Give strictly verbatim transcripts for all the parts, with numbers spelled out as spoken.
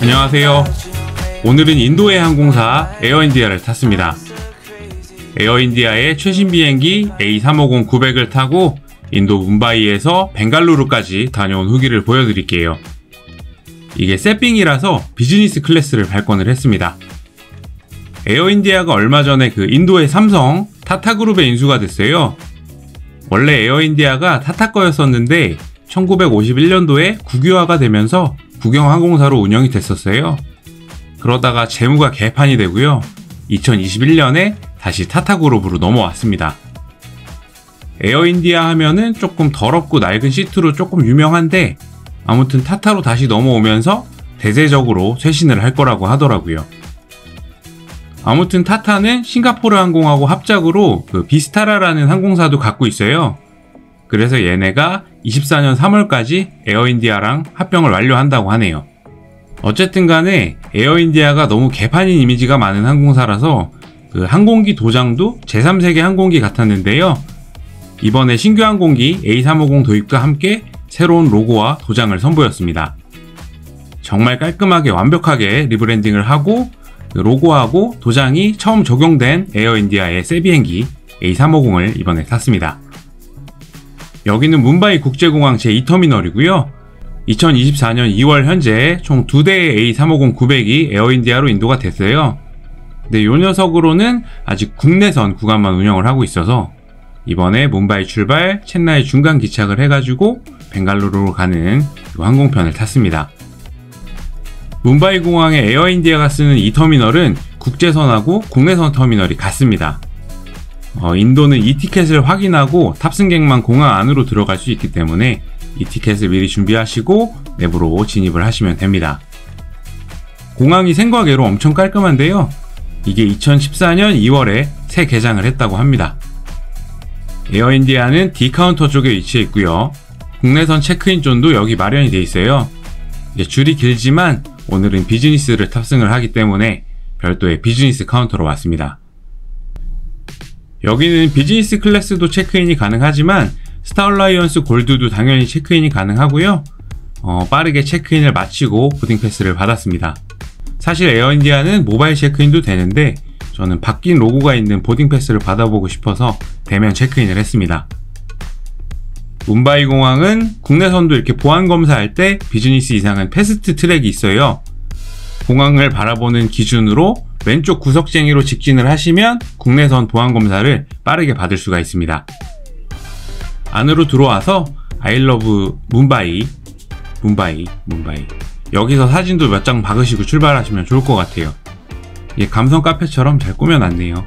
안녕하세요. 오늘은 인도의 항공사 에어인디아를 탔습니다. 에어인디아의 최신 비행기 에이 삼오공 구백을 타고 인도 뭄바이에서 벵갈루루까지 다녀온 후기를 보여드릴게요. 이게 세핑이라서 비즈니스 클래스를 발권을 했습니다. 에어인디아가 얼마 전에 그 인도의 삼성 타타그룹에 인수가 됐어요. 원래 에어인디아가 타타 거였었는데 천구백오십일 년도에 국유화가 되면서 국영항공사로 운영이 됐었어요. 그러다가 재무가 개판이 되고요. 이천이십일 년에 다시 타타그룹으로 넘어왔습니다. 에어인디아 하면은 조금 더럽고 낡은 시트로 조금 유명한데 아무튼 타타로 다시 넘어오면서 대대적으로 쇄신을 할 거라고 하더라고요. 아무튼 타타는 싱가포르 항공하고 합작으로 그 비스타라라는 항공사도 갖고 있어요. 그래서 얘네가 이십사 년 삼월까지 에어인디아랑 합병을 완료한다고 하네요. 어쨌든 간에 에어인디아가 너무 개판인 이미지가 많은 항공사라서 그 항공기 도장도 제삼 세계 항공기 같았는데요. 이번에 신규 항공기 에이 삼오공 도입과 함께 새로운 로고와 도장을 선보였습니다. 정말 깔끔하게 완벽하게 리브랜딩을 하고 로고하고 도장이 처음 적용된 에어인디아의 새 비행기 에이 삼오공을 이번에 탔습니다. 여기는 뭄바이 국제공항 제이 터미널이고요. 이천이십사 년 이월 현재 총 두 대의 에이 삼오공 구백이 에어인디아로 인도가 됐어요. 근데 요 녀석으로는 아직 국내선 구간만 운영을 하고 있어서 이번에 뭄바이 출발, 첸나이 중간 기착을 해가지고 벵갈루루로 가는 이 항공편을 탔습니다. 뭄바이 공항에 에어인디아가 쓰는 이 터미널은 국제선하고 국내선 터미널이 같습니다. 어, 인도는 이 티켓을 확인하고 탑승객만 공항 안으로 들어갈 수 있기 때문에 이 티켓을 미리 준비하시고 내부로 진입을 하시면 됩니다. 공항이 생과계로 엄청 깔끔한데요. 이게 이천십사 년 이월에 새 개장을 했다고 합니다. 에어인디아는 D 카운터 쪽에 위치해 있고요. 국내선 체크인 존도 여기 마련이 되어 있어요. 이게 줄이 길지만 오늘은 비즈니스를 탑승을 하기 때문에 별도의 비즈니스 카운터로 왔습니다. 여기는 비즈니스 클래스도 체크인이 가능하지만 스타얼라이언스 골드도 당연히 체크인이 가능하고요. 어, 빠르게 체크인을 마치고 보딩 패스를 받았습니다. 사실 에어인디아는 모바일 체크인도 되는데 저는 바뀐 로고가 있는 보딩 패스를 받아보고 싶어서 대면 체크인을 했습니다. 뭄바이 공항은 국내선도 이렇게 보안 검사할 때 비즈니스 이상은 패스트 트랙이 있어요. 공항을 바라보는 기준으로 왼쪽 구석쟁이로 직진을 하시면 국내선 보안 검사를 빠르게 받을 수가 있습니다. 안으로 들어와서 I love 뭄바이, 뭄바이, 뭄바이 여기서 사진도 몇 장 박으시고 출발하시면 좋을 것 같아요. 이게 감성 카페처럼 잘 꾸며놨네요.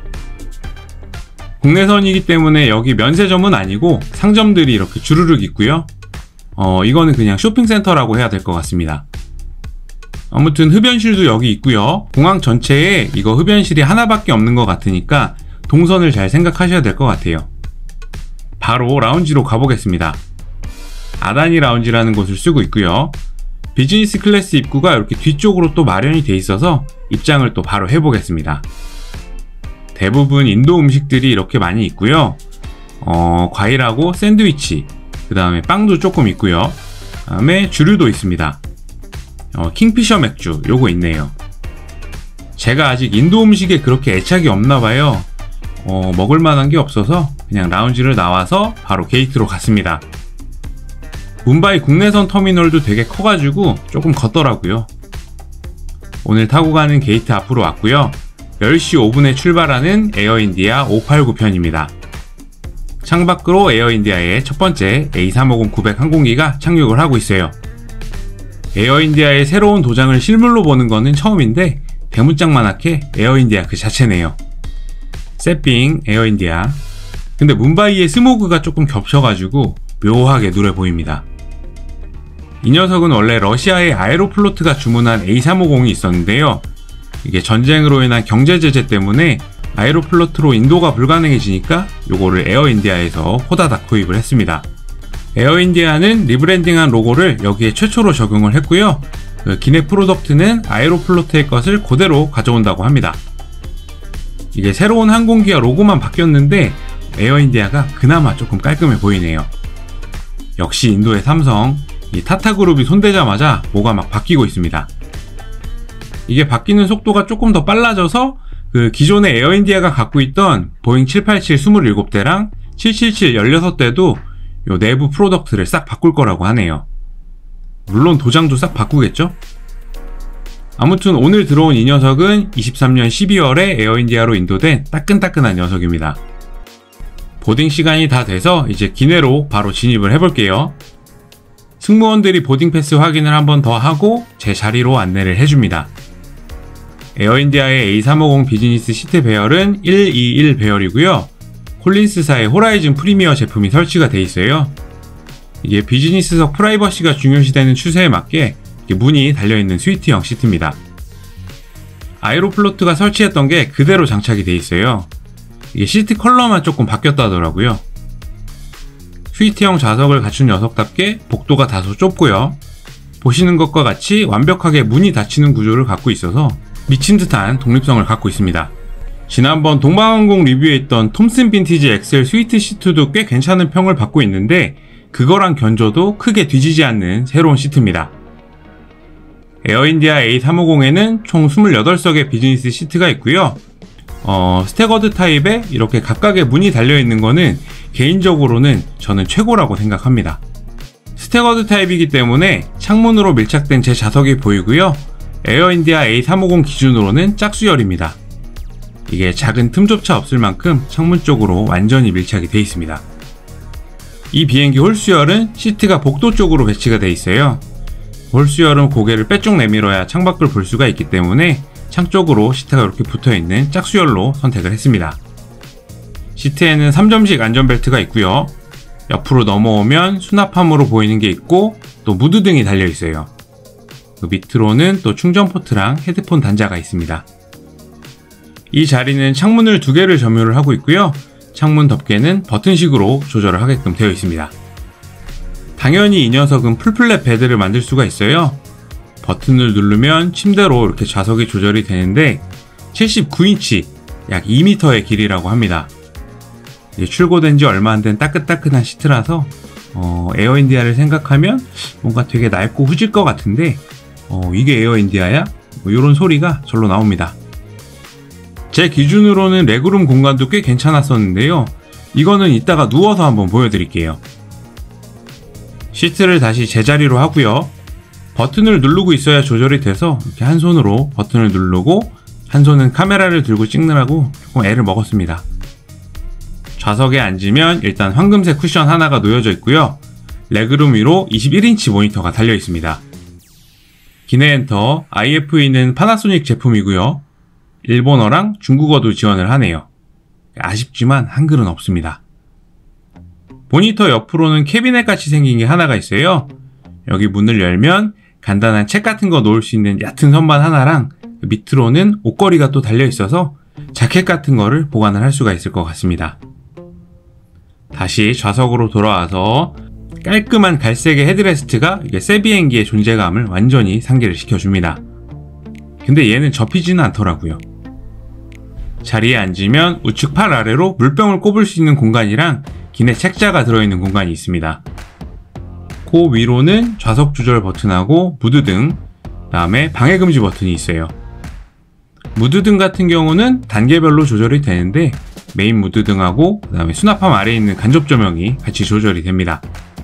국내선이기 때문에 여기 면세점은 아니고 상점들이 이렇게 주르륵 있고요. 어, 이거는 그냥 쇼핑센터라고 해야 될 것 같습니다. 아무튼 흡연실도 여기 있고요. 공항 전체에 이거 흡연실이 하나밖에 없는 것 같으니까 동선을 잘 생각하셔야 될 것 같아요. 바로 라운지로 가보겠습니다. 아다니 라운지라는 곳을 쓰고 있고요. 비즈니스 클래스 입구가 이렇게 뒤쪽으로 또 마련이 돼 있어서 입장을 또 바로 해보겠습니다. 대부분 인도 음식들이 이렇게 많이 있고요. 어, 과일하고 샌드위치, 그 다음에 빵도 조금 있고요. 그 다음에 주류도 있습니다. 어, 킹피셔 맥주 요거 있네요. 제가 아직 인도 음식에 그렇게 애착이 없나봐요. 어, 먹을만한 게 없어서 그냥 라운지를 나와서 바로 게이트로 갔습니다. 뭄바이 국내선 터미널도 되게 커가지고 조금 걷더라고요. 오늘 타고 가는 게이트 앞으로 왔고요. 열 시 오 분에 출발하는 에어인디아 오백팔십구 편입니다. 창밖으로 에어인디아의 첫 번째 에이 삼오공 구백 항공기가 착륙을 하고 있어요. 에어인디아의 새로운 도장을 실물로 보는 거는 처음인데 대문짝만하게 에어인디아 그 자체네요. 세핑 에어인디아. 근데 뭄바이의 스모그가 조금 겹쳐가지고 묘하게 누래 보입니다. 이 녀석은 원래 러시아의 아에로플로트가 주문한 에이 삼오공이 있었는데요. 이게 전쟁으로 인한 경제 제재 때문에 아에로플로트로 인도가 불가능해지니까 요거를 에어인디아에서 호다닥 구입을 했습니다. 에어인디아는 리브랜딩한 로고를 여기에 최초로 적용을 했고요. 그 기내 프로덕트는 아에로플로트의 것을 그대로 가져온다고 합니다. 이게 새로운 항공기와 로고만 바뀌었는데 에어인디아가 그나마 조금 깔끔해 보이네요. 역시 인도의 삼성, 이 타타그룹이 손대자마자 뭐가 막 바뀌고 있습니다. 이게 바뀌는 속도가 조금 더 빨라져서 그 기존의 에어인디아가 갖고 있던 보잉 칠팔칠 이십칠 대랑 칠칠칠 십육 대도 요 내부 프로덕트를 싹 바꿀 거라고 하네요. 물론 도장도 싹 바꾸겠죠? 아무튼 오늘 들어온 이 녀석은 이십삼년 십이월에 에어인디아로 인도된 따끈따끈한 녀석입니다. 보딩 시간이 다 돼서 이제 기내로 바로 진입을 해볼게요. 승무원들이 보딩 패스 확인을 한 번 더 하고 제 자리로 안내를 해줍니다. 에어인디아의 에이 삼오공 비즈니스 시트 배열은 백이십일 배열이고요. 콜린스사의 호라이즌 프리미어 제품이 설치가 돼 있어요. 이게 비즈니스석 프라이버시가 중요시되는 추세에 맞게 문이 달려있는 스위트형 시트입니다. 아이로플로트가 설치했던 게 그대로 장착이 돼 있어요. 이게 시트 컬러만 조금 바뀌었다더라고요. 스위트형 좌석을 갖춘 녀석답게 복도가 다소 좁고요. 보시는 것과 같이 완벽하게 문이 닫히는 구조를 갖고 있어서 미친 듯한 독립성을 갖고 있습니다. 지난번 동방항공 리뷰에 있던 톰슨 빈티지 엑셀 스위트 시트도 꽤 괜찮은 평을 받고 있는데 그거랑 견줘도 크게 뒤지지 않는 새로운 시트입니다. 에어인디아 에이 삼오공에는 총 이십팔 석의 비즈니스 시트가 있고요. 어, 스태거드 타입에 이렇게 각각의 문이 달려있는 거는 개인적으로는 저는 최고라고 생각합니다. 스태거드 타입이기 때문에 창문으로 밀착된 제 좌석이 보이고요. 에어인디아 에이 삼오공 기준으로는 짝수열입니다. 이게 작은 틈조차 없을 만큼 창문 쪽으로 완전히 밀착이 되어 있습니다. 이 비행기 홀수열은 시트가 복도 쪽으로 배치가 되어 있어요. 홀수열은 고개를 빼쭉 내밀어야 창밖을 볼 수가 있기 때문에 창 쪽으로 시트가 이렇게 붙어있는 짝수열로 선택을 했습니다. 시트에는 삼 점식 안전벨트가 있고요. 옆으로 넘어오면 수납함으로 보이는 게 있고 또 무드등이 달려 있어요. 그 밑으로는 또 충전 포트랑 헤드폰 단자가 있습니다. 이 자리는 창문을 두 개를 점유를 하고 있고요. 창문 덮개는 버튼식으로 조절을 하게끔 되어 있습니다. 당연히 이 녀석은 풀플랫 베드를 만들 수가 있어요. 버튼을 누르면 침대로 이렇게 좌석이 조절이 되는데 칠십구 인치 약 이 미터의 길이라고 합니다. 출고된 지 얼마 안 된 따끈따끈한 시트라서 어, 에어인디아를 생각하면 뭔가 되게 낡고 후질 것 같은데 어, 이게 에어인디아야? 뭐 이런 소리가 절로 나옵니다. 제 기준으로는 레그룸 공간도 꽤 괜찮았었는데요. 이거는 이따가 누워서 한번 보여드릴게요. 시트를 다시 제자리로 하고요. 버튼을 누르고 있어야 조절이 돼서 이렇게 한 손으로 버튼을 누르고 한 손은 카메라를 들고 찍느라고 조금 애를 먹었습니다. 좌석에 앉으면 일단 황금색 쿠션 하나가 놓여져 있고요. 레그룸 위로 이십일 인치 모니터가 달려 있습니다. 기내 엔터 아이에프이는 파나소닉 제품이고요. 일본어랑 중국어도 지원을 하네요. 아쉽지만 한글은 없습니다. 모니터 옆으로는 캐비넷 같이 생긴 게 하나가 있어요. 여기 문을 열면 간단한 책 같은 거 놓을 수 있는 얕은 선반 하나랑 밑으로는 옷걸이가 또 달려 있어서 자켓 같은 거를 보관을 할 수가 있을 것 같습니다. 다시 좌석으로 돌아와서 깔끔한 갈색의 헤드레스트가 이게 새 비행기의 존재감을 완전히 상기를 시켜줍니다. 근데 얘는 접히지는 않더라고요. 자리에 앉으면 우측 팔 아래로 물병을 꼽을 수 있는 공간이랑 기내 책자가 들어있는 공간이 있습니다. 그 위로는 좌석 조절 버튼하고 무드등, 그 다음에 방해금지 버튼이 있어요. 무드등 같은 경우는 단계별로 조절이 되는데 메인 무드등하고 그 다음에 수납함 아래에 있는 간접 조명이 같이 조절이 됩니다.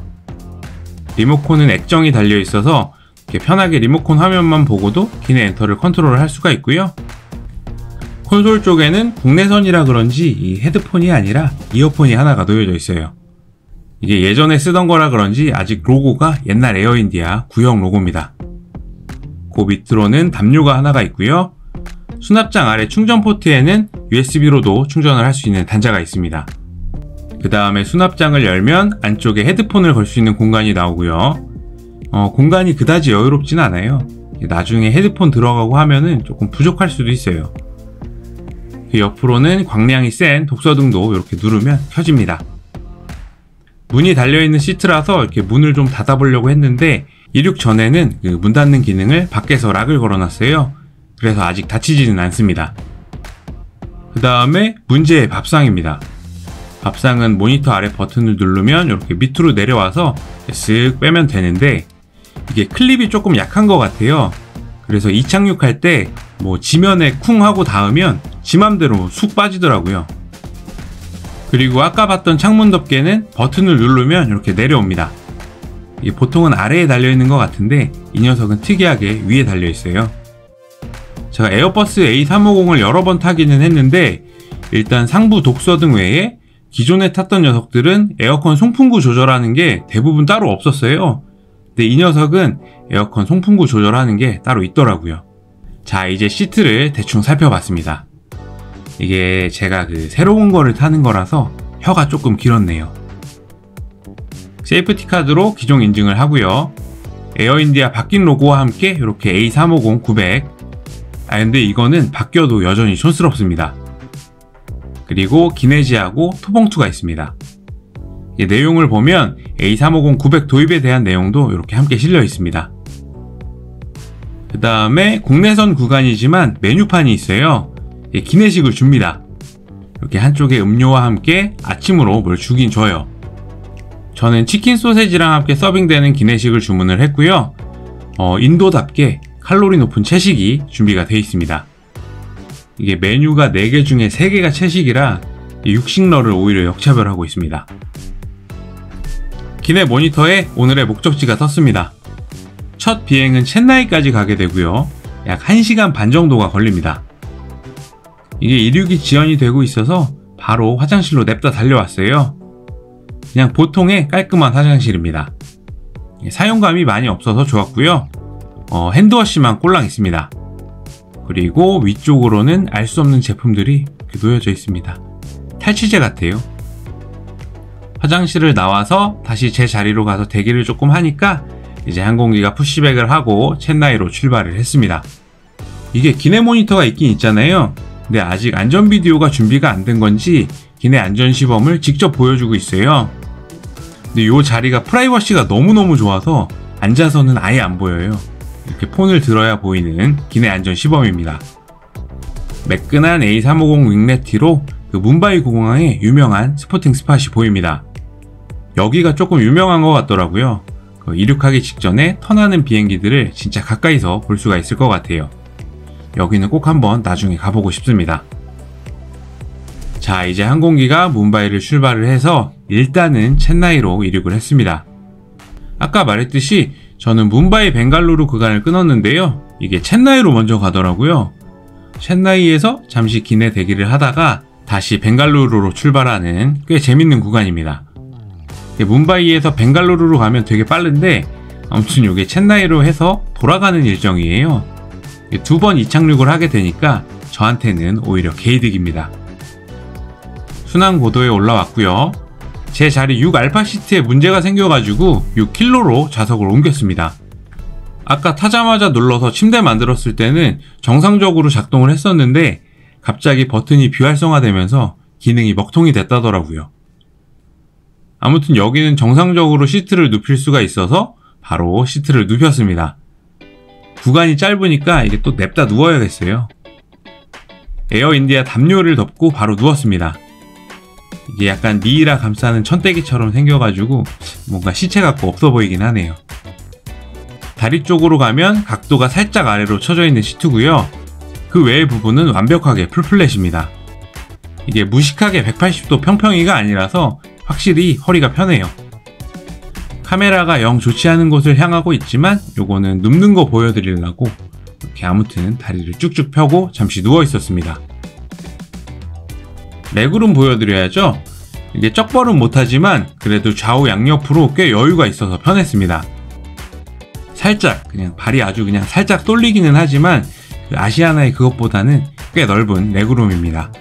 리모컨은 액정이 달려 있어서 이렇게 편하게 리모컨 화면만 보고도 기내 엔터를 컨트롤을 할 수가 있고요. 콘솔 쪽에는 국내선이라 그런지 이 헤드폰이 아니라 이어폰이 하나가 놓여져 있어요. 이게 예전에 쓰던 거라 그런지 아직 로고가 옛날 에어인디아 구형 로고입니다. 그 밑으로는 담요가 하나가 있고요. 수납장 아래 충전 포트에는 유에스비로도 충전을 할 수 있는 단자가 있습니다. 그 다음에 수납장을 열면 안쪽에 헤드폰을 걸 수 있는 공간이 나오고요. 어, 공간이 그다지 여유롭진 않아요. 나중에 헤드폰 들어가고 하면은 조금 부족할 수도 있어요. 그 옆으로는 광량이 센 독서등도 이렇게 누르면 켜집니다. 문이 달려있는 시트라서 이렇게 문을 좀 닫아보려고 했는데 이륙 전에는 그 문 닫는 기능을 밖에서 락을 걸어놨어요. 그래서 아직 닫히지는 않습니다. 그 다음에 문제의 밥상입니다. 밥상은 모니터 아래 버튼을 누르면 이렇게 밑으로 내려와서 쓱 빼면 되는데 이게 클립이 조금 약한 것 같아요. 그래서 이착륙할 때 뭐 지면에 쿵 하고 닿으면 지 맘대로 쑥 빠지더라고요. 그리고 아까 봤던 창문 덮개는 버튼을 누르면 이렇게 내려옵니다. 이게 보통은 아래에 달려있는 것 같은데 이 녀석은 특이하게 위에 달려있어요. 제가 에어버스 에이 삼오공을 여러 번 타기는 했는데 일단 상부 독서등 외에 기존에 탔던 녀석들은 에어컨 송풍구 조절하는 게 대부분 따로 없었어요. 근데 이 녀석은 에어컨 송풍구 조절하는 게 따로 있더라고요. 자, 이제 시트를 대충 살펴봤습니다. 이게 제가 그 새로운 거를 타는 거라서 혀가 조금 길었네요. 세이프티 카드로 기종 인증을 하고요. 에어인디아 바뀐 로고와 함께 이렇게 에이 삼오공 구백. 아 근데 이거는 바뀌어도 여전히 촌스럽습니다. 그리고 기내지하고 토봉투가 있습니다. 이 내용을 보면 에이 삼오공 구백 도입에 대한 내용도 이렇게 함께 실려 있습니다. 그 다음에 국내선 구간이지만 메뉴판이 있어요. 기내식을 줍니다. 이렇게 한쪽에 음료와 함께 아침으로 뭘 주긴 줘요. 저는 치킨 소세지랑 함께 서빙되는 기내식을 주문을 했고요. 어, 인도답게 칼로리 높은 채식이 준비가 되어 있습니다. 이게 메뉴가 네 개 중에 세 개가 채식이라 육식러를 오히려 역차별하고 있습니다. 기내 모니터에 오늘의 목적지가 떴습니다. 첫 비행은 첸나이까지 가게 되고요. 약 한 시간 반 정도가 걸립니다. 이게 이륙이 지연이 되고 있어서 바로 화장실로 냅다 달려왔어요. 그냥 보통의 깔끔한 화장실입니다. 사용감이 많이 없어서 좋았고요. 어, 핸드워시만 꼴랑 있습니다. 그리고 위쪽으로는 알 수 없는 제품들이 이렇게 놓여져 있습니다. 탈취제 같아요. 화장실을 나와서 다시 제 자리로 가서 대기를 조금 하니까 이제 항공기가 푸시백을 하고 첸나이로 출발을 했습니다. 이게 기내 모니터가 있긴 있잖아요. 근데 아직 안전 비디오가 준비가 안 된 건지 기내 안전 시범을 직접 보여주고 있어요. 근데 이 자리가 프라이버시가 너무너무 좋아서 앉아서는 아예 안 보여요. 이렇게 폰을 들어야 보이는 기내 안전 시범입니다. 매끈한 에이 삼오공 윙레티로 그 뭄바이 공항의 유명한 스포팅 스팟이 보입니다. 여기가 조금 유명한 것 같더라고요. 그 이륙하기 직전에 턴하는 비행기들을 진짜 가까이서 볼 수가 있을 것 같아요. 여기는 꼭 한번 나중에 가보고 싶습니다. 자, 이제 항공기가 뭄바이를 출발을 해서 일단은 첸나이로 이륙을 했습니다. 아까 말했듯이 저는 뭄바이 벵갈루루 구간을 끊었는데요. 이게 첸나이로 먼저 가더라고요. 첸나이에서 잠시 기내 대기를 하다가 다시 벵갈루루로 출발하는 꽤 재밌는 구간입니다. 뭄바이에서 벵갈루루로 가면 되게 빠른데 아무튼 이게 첸나이로 해서 돌아가는 일정이에요. 두 번 이착륙을 하게 되니까 저한테는 오히려 개이득입니다. 순항 고도에 올라왔고요. 제 자리 육 알파 시트에 문제가 생겨가지고 육 킬로로 좌석을 옮겼습니다. 아까 타자마자 눌러서 침대 만들었을 때는 정상적으로 작동을 했었는데 갑자기 버튼이 비활성화되면서 기능이 먹통이 됐다더라고요. 아무튼 여기는 정상적으로 시트를 눕힐 수가 있어서 바로 시트를 눕혔습니다. 구간이 짧으니까 이게 또 냅다 누워야겠어요. 에어인디아 담요를 덮고 바로 누웠습니다. 이게 약간 미이라 감싸는 천대기처럼 생겨가지고 뭔가 시체 같고 없어 보이긴 하네요. 다리 쪽으로 가면 각도가 살짝 아래로 쳐져 있는 시트고요. 그 외의 부분은 완벽하게 풀플랫입니다. 이게 무식하게 백팔십 도 평평이가 아니라서 확실히 허리가 편해요. 카메라가 영 좋지 않은 곳을 향하고 있지만 요거는 눕는 거 보여드리려고 이렇게 아무튼 다리를 쭉쭉 펴고 잠시 누워 있었습니다. 레그룸 보여드려야죠. 이게 쩍벌은 못하지만 그래도 좌우 양옆으로 꽤 여유가 있어서 편했습니다. 살짝 그냥 발이 아주 그냥 살짝 쏠리기는 하지만 그 아시아나의 그것보다는 꽤 넓은 레그룸입니다.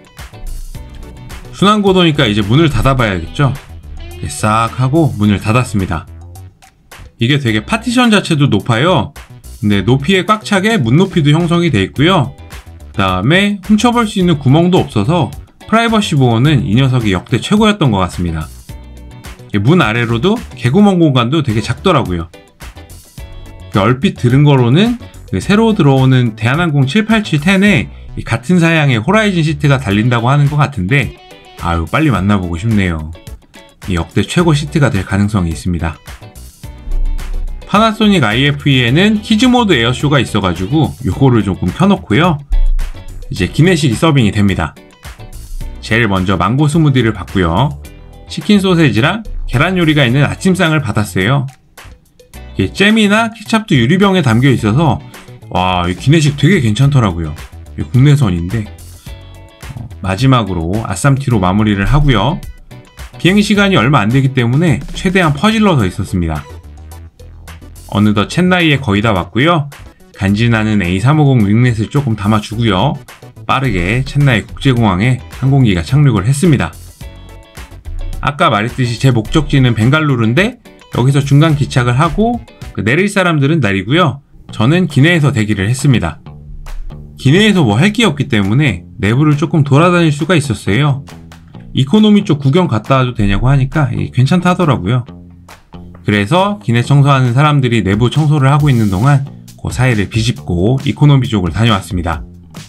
순환고도니까 이제 문을 닫아봐야겠죠. 싹 하고 문을 닫았습니다. 이게 되게 파티션 자체도 높아요. 근데 높이에 꽉 차게 문 높이도 형성이 되어 있고요. 그 다음에 훔쳐볼 수 있는 구멍도 없어서 프라이버시 보호는 이 녀석이 역대 최고였던 것 같습니다. 문 아래로도 개구멍 공간도 되게 작더라고요. 얼핏 들은 거로는 새로 들어오는 대한항공 칠팔칠 텐에 같은 사양의 호라이즌 시트가 달린다고 하는 것 같은데 아유 빨리 만나보고 싶네요. 역대 최고 시트가 될 가능성이 있습니다. 파나소닉 아이에프이에는 키즈모드 에어쇼가 있어가지고 요거를 조금 켜놓고요. 이제 기내식이 서빙이 됩니다. 제일 먼저 망고 스무디를 받고요. 치킨 소세지랑 계란 요리가 있는 아침상을 받았어요. 이게 잼이나 케찹도 유리병에 담겨 있어서 와, 이 기내식 되게 괜찮더라고요. 국내선인데. 어, 마지막으로 아쌈티로 마무리를 하고요. 비행시간이 얼마 안 되기 때문에 최대한 퍼질러서 있었습니다. 어느덧 첸나이에 거의 다 왔고요. 간지나는 에이 삼오공 윙넷을 조금 담아주고요. 빠르게 첸나이 국제공항에 항공기가 착륙을 했습니다. 아까 말했듯이 제 목적지는 벵갈루루인데 여기서 중간 기착을 하고 내릴 사람들은 내리고요. 저는 기내에서 대기를 했습니다. 기내에서 뭐 할 게 없기 때문에 내부를 조금 돌아다닐 수가 있었어요. 이코노미 쪽 구경 갔다 와도 되냐고 하니까 괜찮다 하더라고요. 그래서 기내 청소하는 사람들이 내부 청소를 하고 있는 동안 그 사이를 비집고 이코노미 쪽을 다녀왔습니다.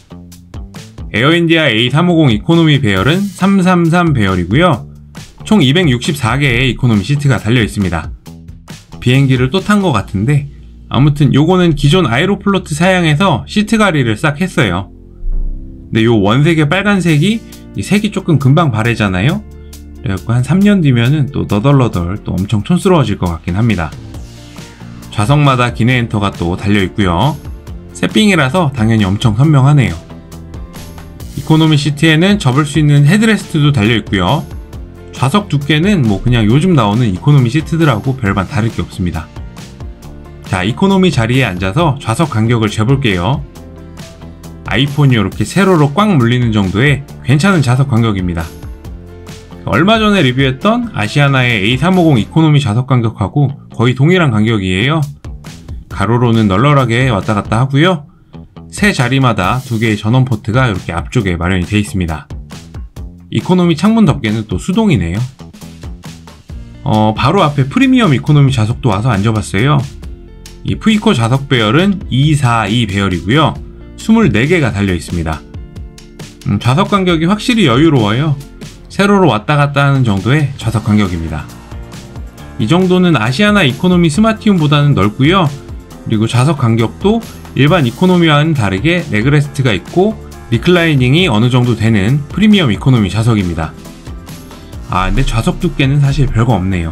에어인디아 에이 삼오공 이코노미 배열은 삼삼삼 배열이고요. 총 이백육십사 개의 이코노미 시트가 달려 있습니다. 비행기를 또 탄 것 같은데 아무튼 요거는 기존 아에로플로트 사양에서 시트 가리를 싹 했어요. 근데 요 원색의 빨간색이 이 색이 조금 금방 바래잖아요. 그래갖고 한 삼 년 뒤면은 또 너덜너덜 또 엄청 촌스러워질 것 같긴 합니다. 좌석마다 기내 엔터가 또 달려있고요. 새삥이라서 당연히 엄청 선명하네요. 이코노미 시트에는 접을 수 있는 헤드레스트도 달려있고요. 좌석 두께는 뭐 그냥 요즘 나오는 이코노미 시트들하고 별반 다를 게 없습니다. 자, 이코노미 자리에 앉아서 좌석 간격을 재볼게요. 아이폰이 이렇게 세로로 꽉 물리는 정도의 괜찮은 좌석 간격입니다. 얼마 전에 리뷰했던 아시아나의 에이 삼오공 이코노미 좌석 간격하고 거의 동일한 간격이에요. 가로로는 널널하게 왔다 갔다 하고요. 세 자리마다 두 개의 전원 포트가 이렇게 앞쪽에 마련이 되어 있습니다. 이코노미 창문 덮개는 또 수동이네요. 어, 바로 앞에 프리미엄 이코노미 좌석도 와서 앉아봤어요. 이 푸이코 좌석 배열은 이백사십이 배열이고요. 이십사 개가 달려 있습니다. 음, 좌석 간격이 확실히 여유로워요. 세로로 왔다 갔다 하는 정도의 좌석 간격입니다. 이 정도는 아시아나 이코노미 스마티움보다는 넓고요. 그리고 좌석 간격도 일반 이코노미와는 다르게 레그레스트가 있고 리클라이닝이 어느 정도 되는 프리미엄 이코노미 좌석입니다. 아, 근데 좌석 두께는 사실 별거 없네요.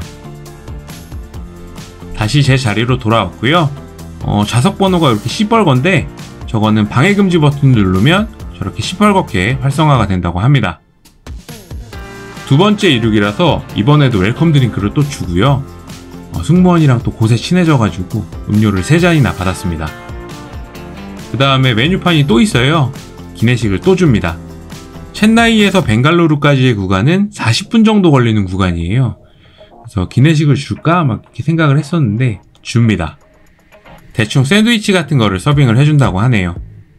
다시 제 자리로 돌아왔고요. 어, 좌석 번호가 이렇게 시뻘건데 저거는 방해금지 버튼 누르면 저렇게 시뻘겋게 활성화가 된다고 합니다. 두 번째 이륙이라서 이번에도 웰컴 드링크를 또 주고요. 어, 승무원이랑 또 곳에 친해져가지고 음료를 세 잔이나 받았습니다. 그 다음에 메뉴판이 또 있어요. 기내식을 또 줍니다. 첸나이에서 벵갈루루까지의 구간은 사십 분 정도 걸리는 구간이에요. 그래서 기내식을 줄까 막 이렇게 생각을 했었는데 줍니다. 대충 샌드위치 같은 거를 서빙을 해준다고 하네요.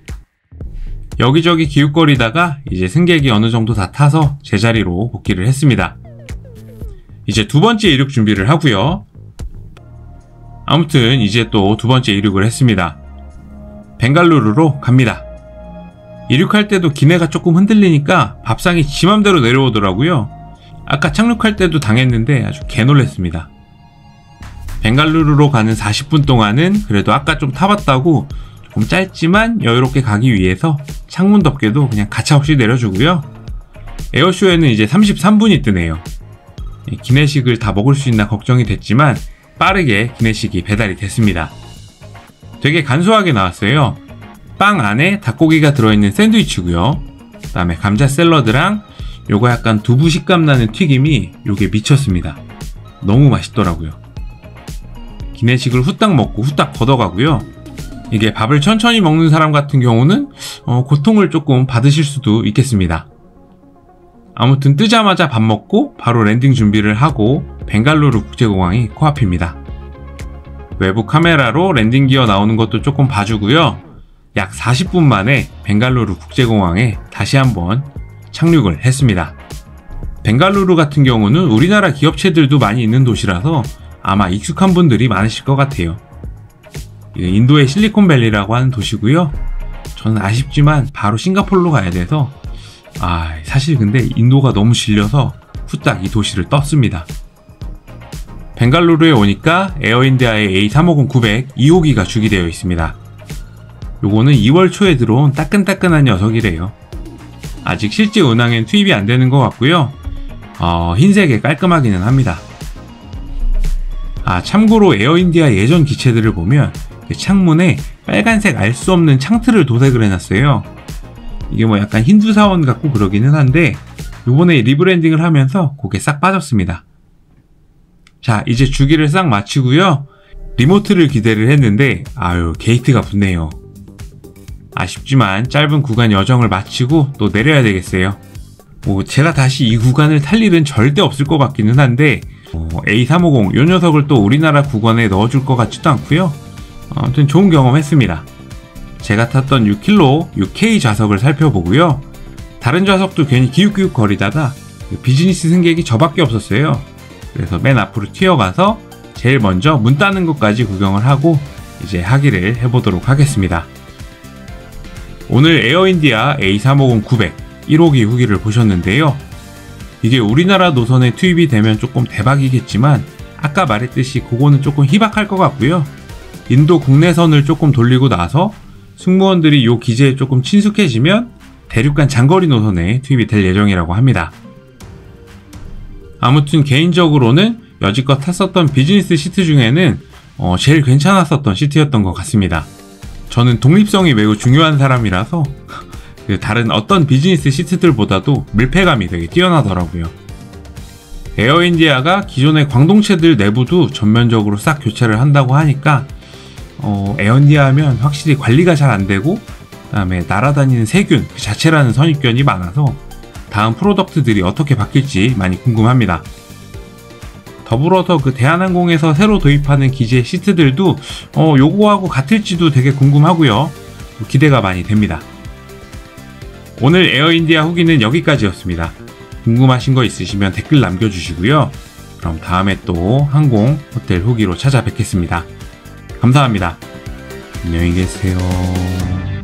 여기저기 기웃거리다가 이제 승객이 어느 정도 다 타서 제자리로 복귀를 했습니다. 이제 두 번째 이륙 준비를 하고요. 아무튼 이제 또 두 번째 이륙을 했습니다. 벵갈루루로 갑니다. 이륙할 때도 기내가 조금 흔들리니까 밥상이 지 맘대로 내려오더라고요. 아까 착륙할 때도 당했는데 아주 개놀랬습니다. 벵갈루루로 가는 사십 분 동안은 그래도 아까 좀 타봤다고 조금 짧지만 여유롭게 가기 위해서 창문 덮개도 그냥 가차없이 내려주고요. 에어쇼에는 이제 삼십삼 분이 뜨네요. 기내식을 다 먹을 수 있나 걱정이 됐지만 빠르게 기내식이 배달이 됐습니다. 되게 간소하게 나왔어요. 빵 안에 닭고기가 들어있는 샌드위치고요. 그 다음에 감자 샐러드랑 요거 약간 두부 식감 나는 튀김이 요게 미쳤습니다. 너무 맛있더라고요. 기내식을 후딱 먹고 후딱 걷어가고요. 이게 밥을 천천히 먹는 사람 같은 경우는 어, 고통을 조금 받으실 수도 있겠습니다. 아무튼 뜨자마자 밥 먹고 바로 랜딩 준비를 하고 벵갈루루 국제공항이 코앞입니다. 외부 카메라로 랜딩 기어 나오는 것도 조금 봐주고요. 약 사십 분 만에 벵갈루루 국제공항에 다시 한번 착륙을 했습니다. 벵갈루루 같은 경우는 우리나라 기업체들도 많이 있는 도시라서 아마 익숙한 분들이 많으실 것 같아요. 인도의 실리콘밸리라고 하는 도시고요. 저는 아쉽지만 바로 싱가포르로 가야 돼서 아 사실 근데 인도가 너무 질려서 후딱 이 도시를 떴습니다. 벵갈루루에 오니까 에어인디아의 에이 삼오공 구백 이 호기가 주기되어 있습니다. 요거는 이월 초에 들어온 따끈따끈한 녀석이래요. 아직 실제 운항엔 투입이 안 되는 것 같고요. 어, 흰색에 깔끔하기는 합니다. 아, 참고로 에어인디아 예전 기체들을 보면 그 창문에 빨간색 알 수 없는 창틀을 도색을 해놨어요. 이게 뭐 약간 힌두 사원 같고 그러기는 한데 요번에 리브랜딩을 하면서 그게 싹 빠졌습니다. 자, 이제 주기를 싹 마치고요. 리모트를 기대를 했는데 아유, 게이트가 붙네요. 아쉽지만 짧은 구간 여정을 마치고 또 내려야 되겠어요. 뭐 제가 다시 이 구간을 탈 일은 절대 없을 것 같기는 한데 어, 에이 삼오공 요 녀석을 또 우리나라 구간에 넣어줄 것 같지도 않고요. 아무튼 좋은 경험 했습니다. 제가 탔던 육 킬로 육 케이 좌석을 살펴보고요. 다른 좌석도 괜히 기웃기웃 거리다가 비즈니스 승객이 저밖에 없었어요. 그래서 맨 앞으로 튀어가서 제일 먼저 문 따는 것까지 구경을 하고 이제 하기를 해보도록 하겠습니다. 오늘 에어인디아 에이 삼오공 구백 일 호기 후기를 보셨는데요. 이게 우리나라 노선에 투입이 되면 조금 대박이겠지만 아까 말했듯이 그거는 조금 희박할 것 같고요. 인도 국내선을 조금 돌리고 나서 승무원들이 이 기제에 조금 친숙해지면 대륙간 장거리 노선에 투입이 될 예정이라고 합니다. 아무튼 개인적으로는 여지껏 탔었던 비즈니스 시트 중에는 어, 제일 괜찮았었던 시트였던 것 같습니다. 저는 독립성이 매우 중요한 사람이라서 그 다른 어떤 비즈니스 시트들보다도 밀폐감이 되게 뛰어나더라고요. 에어인디아가 기존의 광동체들 내부도 전면적으로 싹 교체를 한다고 하니까 어, 에어인디아 하면 확실히 관리가 잘 안되고 그 다음에 날아다니는 세균 그 자체라는 선입견이 많아서 다음 프로덕트들이 어떻게 바뀔지 많이 궁금합니다. 더불어서 그 대한항공에서 새로 도입하는 기제 시트들도 어, 요거하고 같을지도 되게 궁금하고요. 기대가 많이 됩니다. 오늘 에어인디아 후기는 여기까지였습니다. 궁금하신 거 있으시면 댓글 남겨주시고요. 그럼 다음에 또 항공, 호텔 후기로 찾아뵙겠습니다. 감사합니다. 안녕히 계세요.